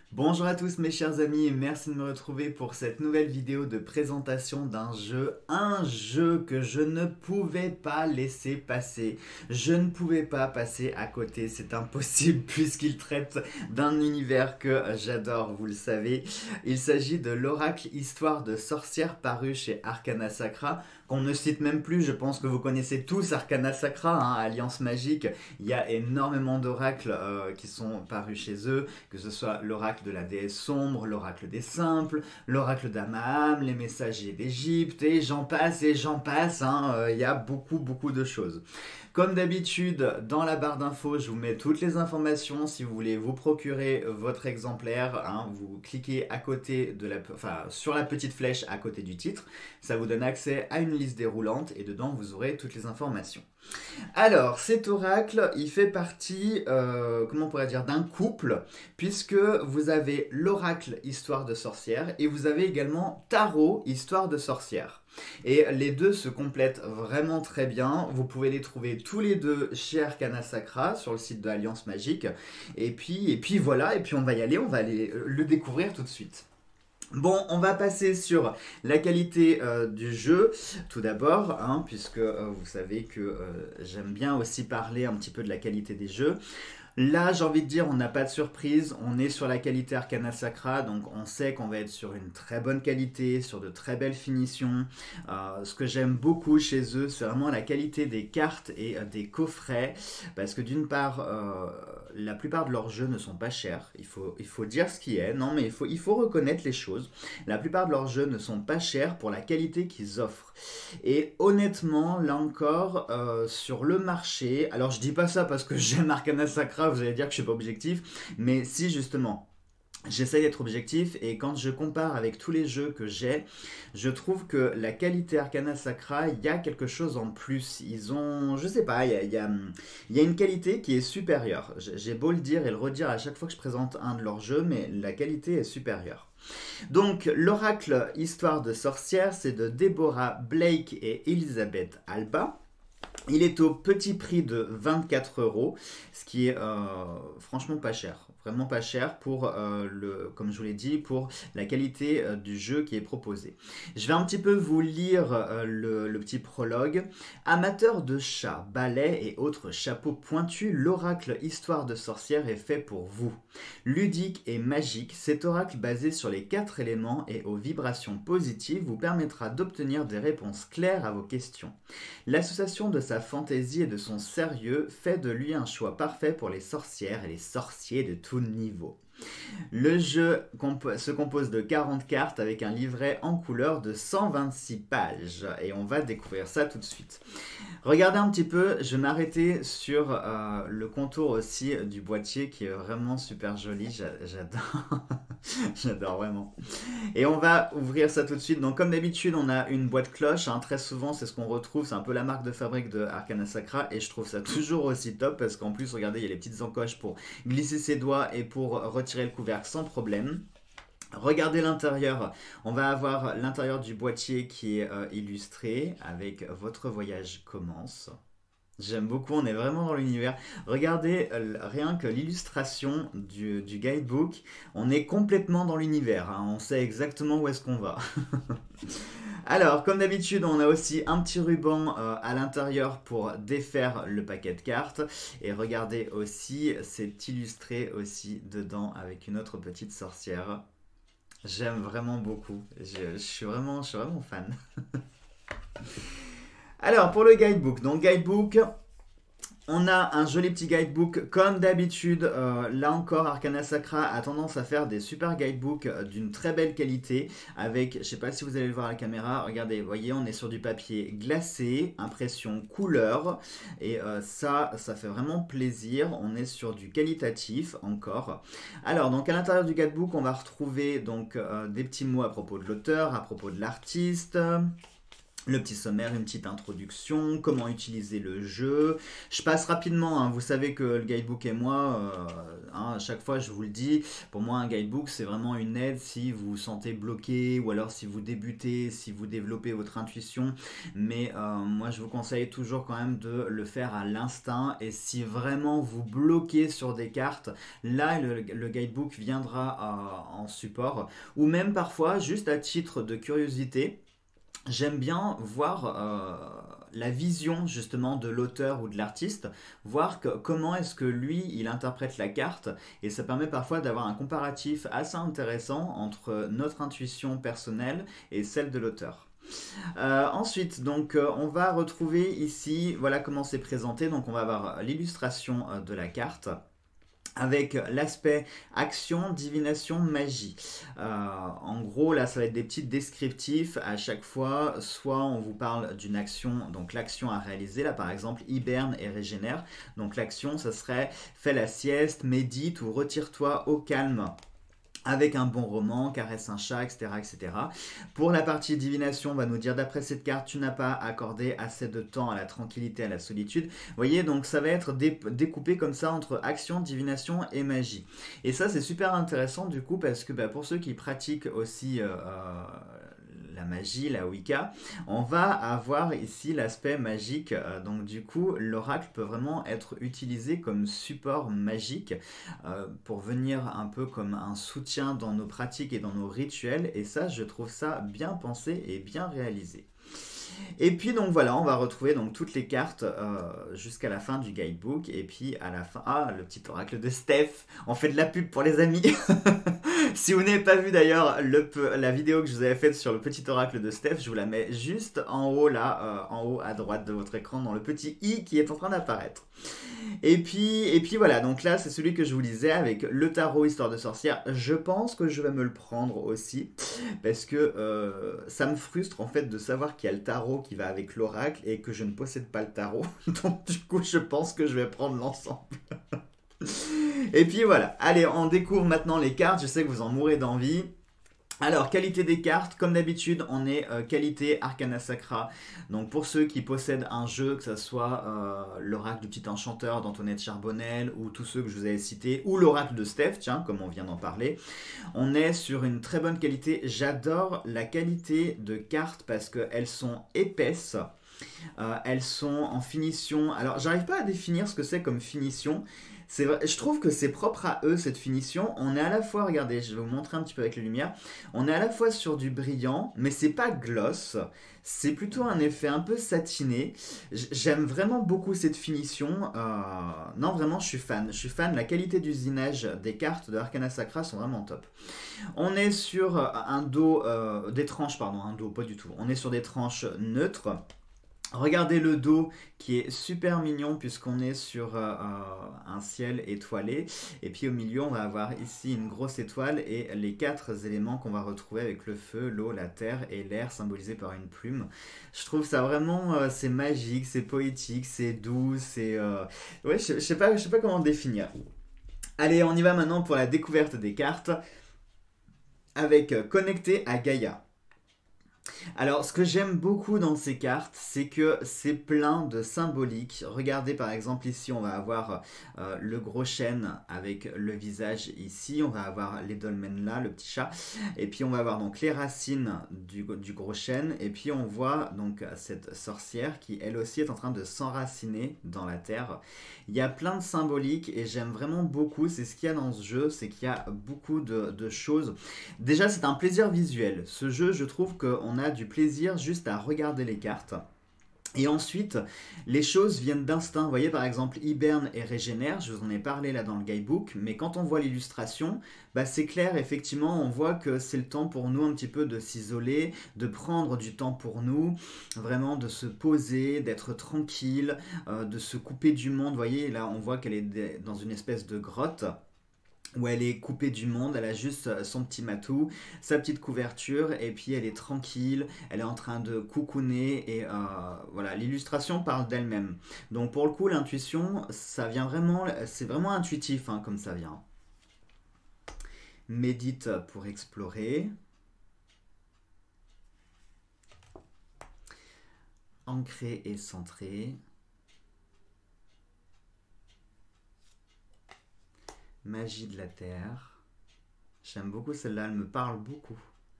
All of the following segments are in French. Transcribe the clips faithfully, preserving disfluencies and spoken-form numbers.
Bonjour à tous mes chers amis et merci de me retrouver pour cette nouvelle vidéo de présentation d'un jeu, un jeu que je ne pouvais pas laisser passer, je ne pouvais pas passer à côté, c'est impossible puisqu'il traite d'un univers que j'adore, vous le savez. Il s'agit de l'Oracle Histoire de sorcière paru chez Arcana Sacra, qu'on ne cite même plus, je pense que vous connaissez tous Arcana Sacra, hein, Alliance Magique, il y a énormément d'oracles euh, qui sont parus chez eux, que ce soit l'oracle de la déesse sombre, l'oracle des simples, l'oracle d'Amaham, les messagers d'Égypte, et j'en passe et j'en passe, hein, euh, il y a beaucoup beaucoup de choses. Comme d'habitude, dans la barre d'infos, je vous mets toutes les informations si vous voulez vous procurer votre exemplaire. Hein, vous cliquez à côté de la, enfin, sur la petite flèche à côté du titre. Ça vous donne accès à une liste déroulante et dedans vous aurez toutes les informations. Alors, cet oracle, il fait partie, euh, comment on pourrait dire, d'un couple, puisque vous avez l'oracle Histoire de sorcière et vous avez également Tarot Histoire de sorcière. Et les deux se complètent vraiment très bien. Vous pouvez les trouver tous les deux chez Arcana Sacra sur le site de Alliance Magique. Et puis, et puis voilà, et puis on va y aller, on va aller le découvrir tout de suite. Bon, on va passer sur la qualité euh, du jeu, tout d'abord, hein, puisque euh, vous savez que euh, j'aime bien aussi parler un petit peu de la qualité des jeux. Là, j'ai envie de dire, on n'a pas de surprise, on est sur la qualité Arcana Sacra, donc on sait qu'on va être sur une très bonne qualité, sur de très belles finitions. Euh, ce que j'aime beaucoup chez eux, c'est vraiment la qualité des cartes et euh, des coffrets, parce que d'une part, euh, la plupart de leurs jeux ne sont pas chers, il faut, il faut dire ce qui est, non mais il faut, il faut reconnaître les choses. La plupart de leurs jeux ne sont pas chers pour la qualité qu'ils offrent. Et honnêtement, là encore, euh, sur le marché, alors je dis pas ça parce que j'aime Arcana Sacra, vous allez dire que je suis pas objectif, mais si justement, j'essaie d'être objectif et quand je compare avec tous les jeux que j'ai, je trouve que la qualité Arcana Sacra, il y a quelque chose en plus. Ils ont, je sais pas, il y a, il y a, il y a une qualité qui est supérieure. J'ai beau le dire et le redire à chaque fois que je présente un de leurs jeux, mais la qualité est supérieure. Donc, l'oracle Histoire de sorcière, c'est de Deborah Blake et Elizabeth Alba. Il est au petit prix de vingt-quatre euros, ce qui est euh, franchement pas cher. Vraiment pas cher pour, euh, le, comme je vous l'ai dit, pour la qualité euh, du jeu qui est proposé. Je vais un petit peu vous lire euh, le, le petit prologue. Amateur de chats, balais et autres chapeaux pointus, l'oracle Histoire de sorcière est fait pour vous. Ludique et magique, cet oracle basé sur les quatre éléments et aux vibrations positives vous permettra d'obtenir des réponses claires à vos questions. L'association de sa fantaisie et de son sérieux fait de lui un choix parfait pour les sorcières et les sorciers de tout niveau. Le jeu comp- se compose de quarante cartes avec un livret en couleur de cent vingt-six pages et on va découvrir ça tout de suite. Regardez un petit peu, je vais m'arrêter sur euh, le contour aussi du boîtier qui est vraiment super joli, J'a- j'adore, j'adore vraiment. Et on va ouvrir ça tout de suite. Donc comme d'habitude, on a une boîte cloche. Hein. Très souvent, c'est ce qu'on retrouve. C'est un peu la marque de fabrique de Arcana Sacra. Et je trouve ça toujours aussi top parce qu'en plus, regardez, il y a les petites encoches pour glisser ses doigts et pour retirer le couvercle sans problème. Regardez l'intérieur, on va avoir l'intérieur du boîtier qui est euh, illustré avec votre voyage commence. J'aime beaucoup, on est vraiment dans l'univers. Regardez euh, rien que l'illustration du, du guidebook, on est complètement dans l'univers, hein, on sait exactement où est-ce qu'on va. Alors, comme d'habitude, on a aussi un petit ruban euh, à l'intérieur pour défaire le paquet de cartes. Et regardez aussi, c'est illustré aussi dedans avec une autre petite sorcière. J'aime vraiment beaucoup, je, je suis vraiment, je suis vraiment fan. Alors, pour le guidebook, donc guidebook, on a un joli petit guidebook comme d'habitude. Euh, là encore, Arcana Sacra a tendance à faire des super guidebooks euh, d'une très belle qualité avec, je sais pas si vous allez le voir à la caméra, regardez, vous voyez, on est sur du papier glacé, impression couleur et euh, ça, ça fait vraiment plaisir. On est sur du qualitatif encore. Alors, donc à l'intérieur du guidebook, on va retrouver donc euh, des petits mots à propos de l'auteur, à propos de l'artiste. Le petit sommaire, une petite introduction, comment utiliser le jeu. Je passe rapidement, hein, vous savez que le guidebook et moi, euh, hein, à chaque fois je vous le dis, pour moi un guidebook c'est vraiment une aide si vous vous sentez bloqué ou alors si vous débutez, si vous développez votre intuition. Mais euh, moi je vous conseille toujours quand même de le faire à l'instinct et si vraiment vous bloquez sur des cartes, là le, le guidebook viendra euh, en support ou même parfois juste à titre de curiosité. J'aime bien voir euh, la vision justement de l'auteur ou de l'artiste, voir que- comment est-ce que lui il interprète la carte et ça permet parfois d'avoir un comparatif assez intéressant entre notre intuition personnelle et celle de l'auteur. Euh, ensuite, donc, euh, on va retrouver ici, voilà comment c'est présenté. Donc, on va avoir l'illustration euh, de la carte avec l'aspect action, divination, magie. Euh, en gros, là, ça va être des petits descriptifs à chaque fois. Soit on vous parle d'une action, donc l'action à réaliser. Là, par exemple, hiberne et régénère. Donc l'action, ça serait fais la sieste, médite ou retire-toi au calme avec un bon roman, caresse un chat, et cetera, et cetera. Pour la partie divination, on va nous dire d'après cette carte, tu n'as pas accordé assez de temps à la tranquillité, à la solitude. Vous voyez, donc ça va être dé découpé comme ça entre action, divination et magie. Et ça, c'est super intéressant du coup parce que bah, pour ceux qui pratiquent aussi euh, euh, la magie, la Wicca, on va avoir ici l'aspect magique. Euh, donc du coup, l'oracle peut vraiment être utilisé comme support magique euh, pour venir un peu comme un soutien dans nos pratiques et dans nos rituels. Et ça, je trouve ça bien pensé et bien réalisé. Et puis donc voilà, on va retrouver donc toutes les cartes euh, jusqu'à la fin du guidebook. Et puis à la fin, ah, le petit oracle de Steph. On fait de la pub pour les amis. Si vous n'avez pas vu d'ailleurs la vidéo que je vous avais faite sur le petit oracle de Steph, je vous la mets juste en haut là, euh, en haut à droite de votre écran, dans le petit i qui est en train d'apparaître. Et puis, et puis voilà, donc là c'est celui que je vous lisais avec le tarot Histoire de sorcière. Je pense que je vais me le prendre aussi parce que euh, ça me frustre en fait de savoir qu'il y a le tarot qui va avec l'oracle et que je ne possède pas le tarot. Donc du coup je pense que je vais prendre l'ensemble. Et puis voilà, allez on découvre maintenant les cartes, je sais que vous en mourrez d'envie. Alors, qualité des cartes, comme d'habitude, on est euh, qualité Arcana Sacra. Donc, pour ceux qui possèdent un jeu, que ce soit euh, l'Oracle du Petit Enchanteur d'Antoinette Charbonnel, ou tous ceux que je vous avais cités, ou l'Oracle de Steph, tiens, comme on vient d'en parler, on est sur une très bonne qualité. J'adore la qualité de cartes parce qu'elles sont épaisses. Euh, elles sont en finition. Alors, j'arrive pas à définir ce que c'est comme finition. C'est vrai, je trouve que c'est propre à eux cette finition. On est à la fois, regardez, je vais vous montrer un petit peu avec les lumières. On est à la fois sur du brillant, mais c'est pas gloss. C'est plutôt un effet un peu satiné. J'aime vraiment beaucoup cette finition. Euh, non, vraiment, je suis fan. Je suis fan. La qualité d'usinage des cartes de Arcana Sacra sont vraiment top. On est sur un dos, euh, des tranches, pardon, un dos, pas du tout. On est sur des tranches neutres. Regardez le dos qui est super mignon puisqu'on est sur euh, un ciel étoilé et puis au milieu on va avoir ici une grosse étoile et les quatre éléments qu'on va retrouver avec le feu, l'eau, la terre et l'air symbolisé par une plume. Je trouve ça vraiment euh, c'est magique, c'est poétique, c'est doux, c'est euh... ouais je, je sais pas je sais pas comment le définir. Allez on y va maintenant pour la découverte des cartes avec euh, connecté à Gaïa. Alors, ce que j'aime beaucoup dans ces cartes, c'est que c'est plein de symboliques. Regardez par exemple ici, on va avoir euh, le gros chêne avec le visage ici. On va avoir les dolmens là, le petit chat. Et puis on va avoir donc les racines du, du gros chêne. Et puis on voit donc cette sorcière qui elle aussi est en train de s'enraciner dans la terre. Il y a plein de symboliques et j'aime vraiment beaucoup. C'est ce qu'il y a dans ce jeu, c'est qu'il y a beaucoup de, de choses. Déjà, c'est un plaisir visuel. Ce jeu, je trouve qu'on a du plaisir juste à regarder les cartes. Et ensuite, les choses viennent d'instinct. Vous voyez par exemple hiberne et régénère, je vous en ai parlé là dans le guidebook, mais quand on voit l'illustration, bah c'est clair, effectivement, on voit que c'est le temps pour nous un petit peu de s'isoler, de prendre du temps pour nous, vraiment de se poser, d'être tranquille, euh, de se couper du monde. Vous voyez, là on voit qu'elle est dans une espèce de grotte où elle est coupée du monde, elle a juste son petit matou, sa petite couverture, et puis elle est tranquille, elle est en train de coucouner, et euh, voilà, l'illustration parle d'elle-même. Donc pour le coup, l'intuition, ça vient vraiment, c'est vraiment intuitif hein, comme ça vient. Médite pour explorer. Ancré et centré. Magie de la terre. J'aime beaucoup celle-là, elle me parle beaucoup.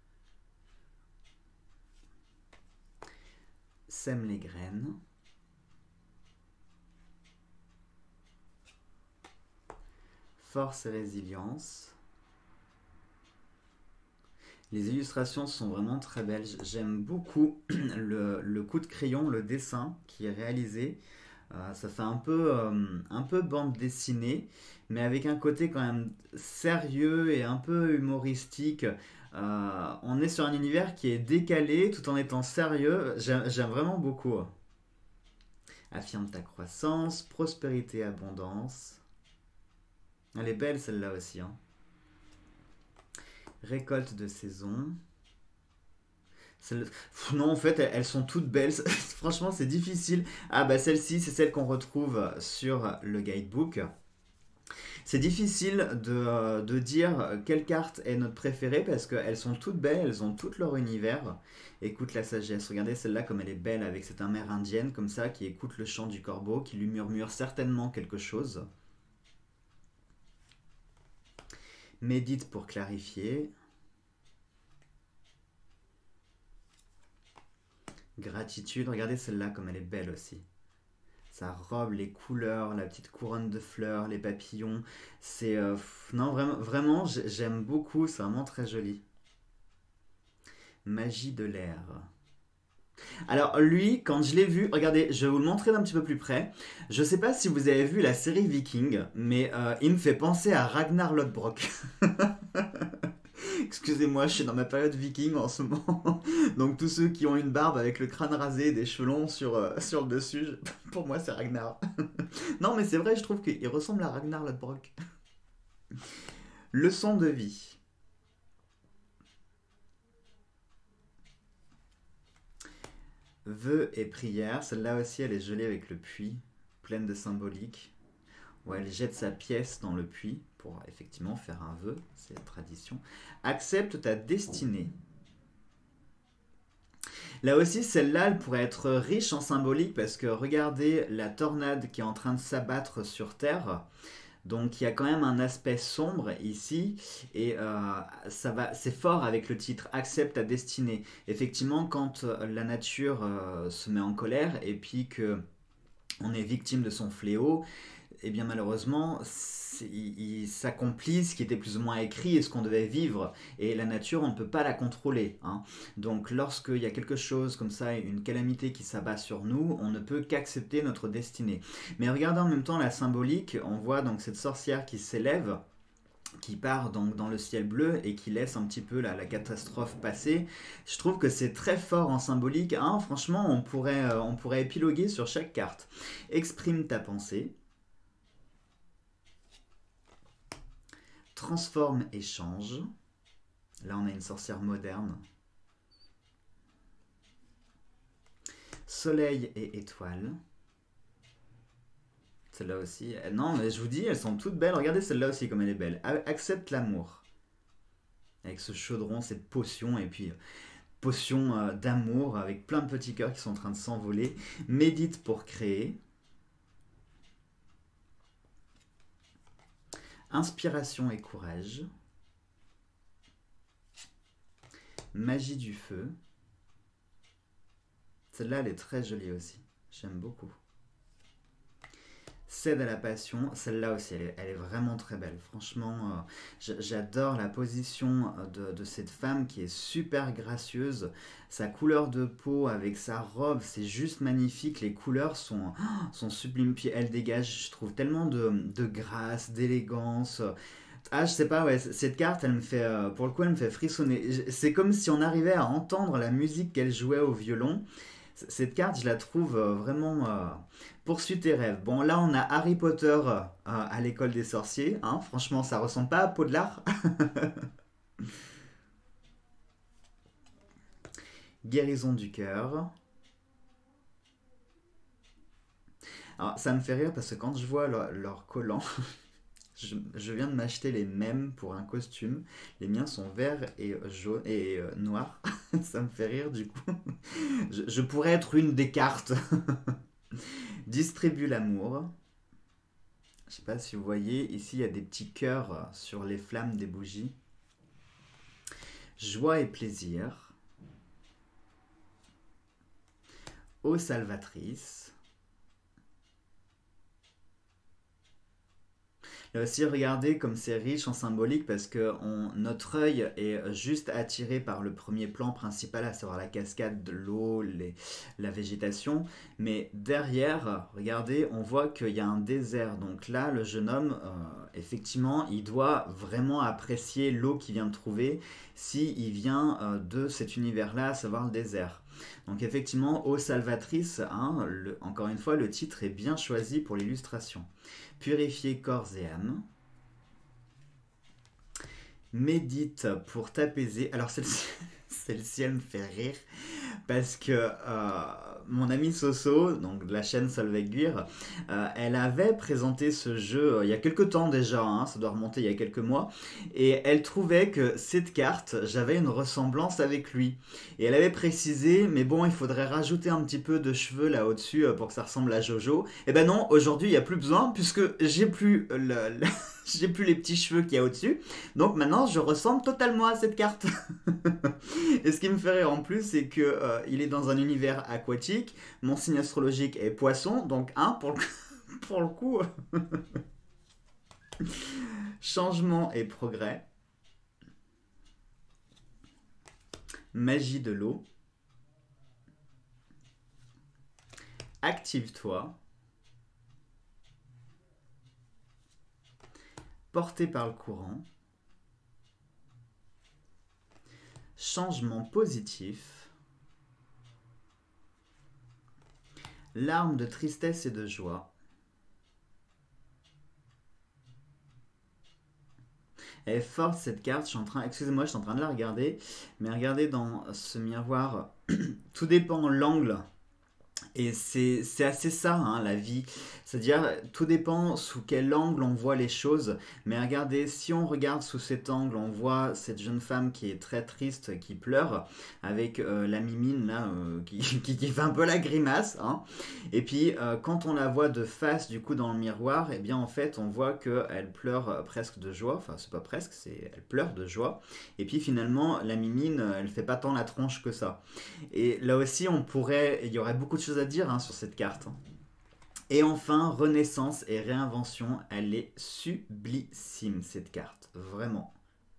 Sème les graines. Force et résilience. Les illustrations sont vraiment très belles. J'aime beaucoup le, le coup de crayon, le dessin qui est réalisé. Euh, ça fait un peu, euh, un peu bande dessinée, mais avec un côté quand même sérieux et un peu humoristique. Euh, on est sur un univers qui est décalé tout en étant sérieux. J'aime vraiment beaucoup. Affirme ta croissance, prospérité, abondance. Elle est belle celle-là aussi. Hein. Récolte de saison. Non, en fait, elles sont toutes belles. Franchement, c'est difficile. Ah bah celle-ci, c'est celle qu'on retrouve sur le guidebook. C'est difficile de, de dire quelle carte est notre préférée parce qu'elles sont toutes belles, elles ont tout leur univers. Écoute la sagesse. Regardez celle-là comme elle est belle avec cette amérindienne comme ça qui écoute le chant du corbeau, qui lui murmure certainement quelque chose. Médite pour clarifier. Gratitude, regardez celle-là comme elle est belle aussi. Sa robe, les couleurs, la petite couronne de fleurs, les papillons. C'est... Euh, non, vraiment, vraiment j'aime beaucoup, c'est vraiment très joli. Magie de l'air. Alors lui, quand je l'ai vu, regardez, je vais vous le montrer d'un petit peu plus près. Je sais pas si vous avez vu la série Viking, mais euh, il me fait penser à Ragnar Lodbrok. Excusez-moi, je suis dans ma période viking en ce moment. Donc tous ceux qui ont une barbe avec le crâne rasé et des cheveux longs sur, euh, sur le dessus, je- pour moi c'est Ragnar. Non mais c'est vrai, je trouve qu'il ressemble à Ragnar Lodbrok. Leçon de vie. Vœux et prières. Celle-là aussi elle est jolie avec le puits, pleine de symbolique. Où elle jette sa pièce dans le puits pour effectivement faire un vœu, c'est la tradition. Accepte ta destinée. Là aussi, celle-là, elle pourrait être riche en symbolique parce que regardez la tornade qui est en train de s'abattre sur Terre. Donc il y a quand même un aspect sombre ici et euh, ça va, c'est fort avec le titre Accepte ta destinée. Effectivement, quand euh, la nature euh, se met en colère et puis que on est victime de son fléau, et bien malheureusement, il, il s'accomplit ce qui était plus ou moins écrit et ce qu'on devait vivre. Et la nature, on ne peut pas la contrôler. Hein. Donc lorsqu'il y a quelque chose comme ça, une calamité qui s'abat sur nous, on ne peut qu'accepter notre destinée. Mais regardez en même temps la symbolique, on voit donc cette sorcière qui s'élève, qui part donc dans le ciel bleu et qui laisse un petit peu la, la catastrophe passer. Je trouve que c'est très fort en symbolique. Hein. Franchement, on pourrait, euh, on pourrait épiloguer sur chaque carte. Exprime ta pensée. Transforme et change. Là, on a une sorcière moderne. Soleil et étoile. Celle-là aussi. Non, mais je vous dis, elles sont toutes belles. Regardez celle-là aussi comme elle est belle. Accepte l'amour. Avec ce chaudron, cette potion, et puis potion euh, d'amour avec plein de petits cœurs qui sont en train de s'envoler. Médite pour créer. Inspiration et courage. Magie du feu. Celle-là, elle est très jolie aussi. J'aime beaucoup. Cède à la passion. Celle-là aussi, elle est, elle est vraiment très belle. Franchement, euh, j'adore la position de, de cette femme qui est super gracieuse. Sa couleur de peau avec sa robe, c'est juste magnifique. Les couleurs sont, sont sublimes. Puis elle dégage, je trouve, tellement de, de grâce, d'élégance. Ah, je sais pas, ouais, cette carte, elle me fait, euh, pour le coup, elle me fait frissonner. C'est comme si on arrivait à entendre la musique qu'elle jouait au violon. Cette carte, je la trouve euh, vraiment... Euh, poursuis tes rêves. Bon, là, on a Harry Potter euh, à l'école des sorciers. Hein. Franchement, ça ressemble pas à Poudlard. Guérison du cœur. Alors, ça me fait rire parce que quand je vois leur, leur collant... Je, je viens de m'acheter les mêmes pour un costume. Les miens sont verts et, jaune, et euh, noirs. Ça me fait rire du coup. Je, je pourrais être une des cartes. Distribue l'amour. Je sais pas si vous voyez, ici il y a des petits cœurs sur les flammes des bougies. Joie et plaisir. Ô salvatrice. Là aussi, regardez comme c'est riche en symbolique parce que on, notre œil est juste attiré par le premier plan principal, à savoir la cascade de l'eau, les, la végétation. Mais derrière, regardez, on voit qu'il y a un désert. Donc là, le jeune homme, euh, effectivement, il doit vraiment apprécier l'eau qu'il vient de trouver s'il vient euh, de cet univers-là, à savoir le désert. Donc effectivement, ô salvatrice, hein, le, encore une fois, le titre est bien choisi pour l'illustration. Purifier corps et âme. Médite pour t'apaiser. Alors celle-ci, celle-ci, elle me fait rire parce que euh, mon amie Soso, donc de la chaîne Solveig, euh, elle avait présenté ce jeu euh, il y a quelques temps déjà, hein, ça doit remonter il y a quelques mois, et elle trouvait que cette carte, j'avais une ressemblance avec lui. Et elle avait précisé, mais bon, il faudrait rajouter un petit peu de cheveux là au-dessus euh, pour que ça ressemble à Jojo. Et ben non, aujourd'hui il n'y a plus besoin puisque j'ai plus le... le... j'ai plus les petits cheveux qu'il y a au-dessus. Donc maintenant, je ressemble totalement à cette carte. Et ce qui me fait rire en plus, c'est que euh, il est dans un univers aquatique. Mon signe astrologique est poisson. Donc, un, pour le, pour le coup... Changement et progrès. Magie de l'eau. Active-toi. Porté par le courant. Changement positif. Larmes de tristesse et de joie. Elle est forte cette carte, je suis en train, excusez-moi, je suis en train de la regarder, mais regardez dans ce miroir, tout dépend de l'angle. Et c'est assez ça, hein, la vie. C'est-à-dire, tout dépend sous quel angle on voit les choses. Mais regardez, si on regarde sous cet angle, on voit cette jeune femme qui est très triste, qui pleure, avec euh, la mimine là, euh, qui, qui, qui fait un peu la grimace. Hein. Et puis, euh, quand on la voit de face, du coup, dans le miroir, eh bien, en fait, on voit qu'elle pleure presque de joie. Enfin, c'est pas presque, c'est elle pleure de joie. Et puis, finalement, la mimine, elle fait pas tant la tronche que ça. Et là aussi, on pourrait, il y aurait beaucoup de choses à dire hein, sur cette carte. Et enfin, renaissance et réinvention, elle est sublissime cette carte, vraiment.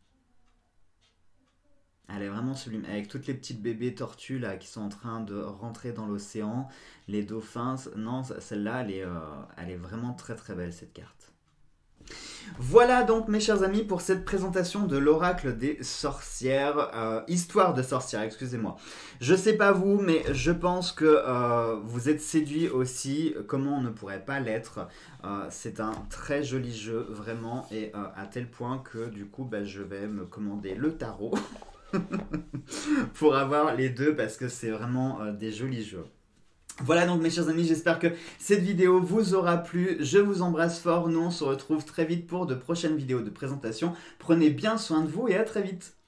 Elle est vraiment sublime, avec toutes les petites bébés tortues là qui sont en train de rentrer dans l'océan, les dauphins, non, celle-là, elle, euh, elle est vraiment très très belle cette carte. Voilà donc mes chers amis pour cette présentation de l'oracle des sorcières, euh, histoire de sorcières, excusez-moi. Je sais pas vous, mais je pense que euh, vous êtes séduits aussi, comment on ne pourrait pas l'être. Euh, c'est un très joli jeu, vraiment, et euh, à tel point que du coup, bah, je vais me commander le tarot pour avoir les deux parce que c'est vraiment euh, des jolis jeux. Voilà donc mes chers amis, j'espère que cette vidéo vous aura plu, je vous embrasse fort, nous on se retrouve très vite pour de prochaines vidéos de présentation, prenez bien soin de vous et à très vite.